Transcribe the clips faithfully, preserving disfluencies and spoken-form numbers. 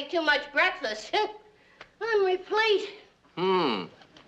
ate too much breakfast. I'm replete. Hmm.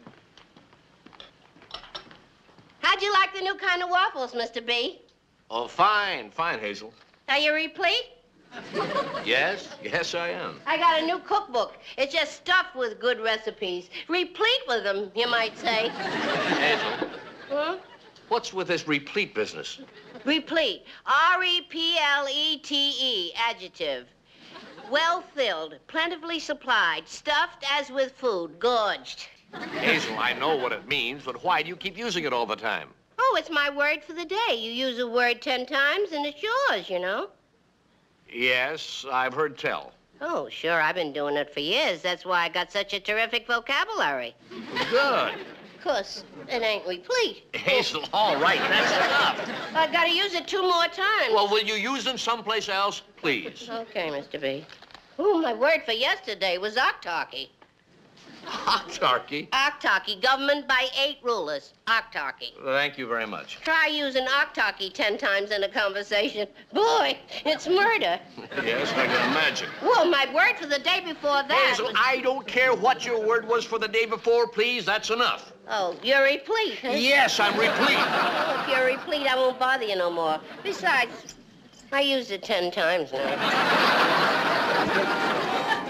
How'd you like the new kind of waffles, Mister B? Oh, fine, fine, Hazel. Are you replete? Yes, yes, I am. I got a new cookbook. It's just stuffed with good recipes. Replete with them, you might say. Hazel. Hmm? What's with this replete business? Replete. R E P L E T E, adjective. Well-filled, plentifully supplied, stuffed as with food, gorged. Hazel, I know what it means, but why do you keep using it all the time? Oh, it's my word for the day. You use a word ten times and it's yours, you know. Yes, I've heard tell. Oh, sure, I've been doing it for years. That's why I got such a terrific vocabulary. Good. Of course, it ain't replete. Hazel, all right, that's enough. I gotta use it two more times. Well, will you use them someplace else, please? Okay, Mister B. Oh, my word for yesterday was octarchy. Octarchy? Octarchy, government by eight rulers. Octarchy. Thank you very much. Try using octarchy ten times in a conversation. Boy, it's murder. Yes, I can imagine. Well, my word for the day before that Hazel, was... I don't care what your word was for the day before, please. That's enough. Oh, you're replete, huh? Yes, I'm replete. Well, if you're replete, I won't bother you no more. Besides, I used it ten times now.